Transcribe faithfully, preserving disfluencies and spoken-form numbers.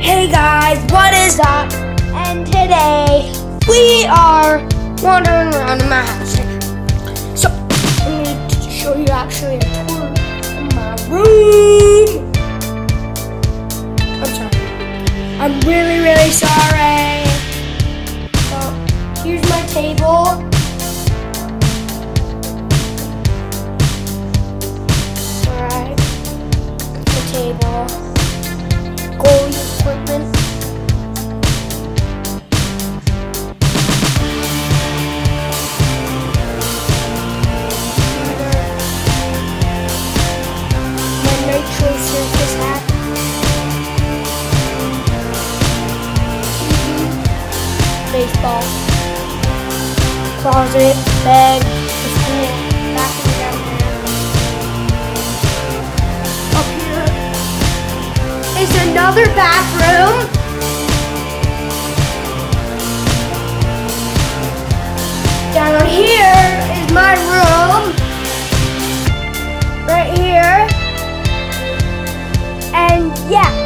Hey guys, what is up? And today we are wandering around in my house. So I'm going to show you actually a tour of my room. I'm sorry. I'm really, really sorry. So here's my table. Alright, the table. Goalie equipment. My nitro circus hat. Baseball. Closet, bed, bathroom down there. Up here is another bathroom. Down here is my room. Right here. And yeah.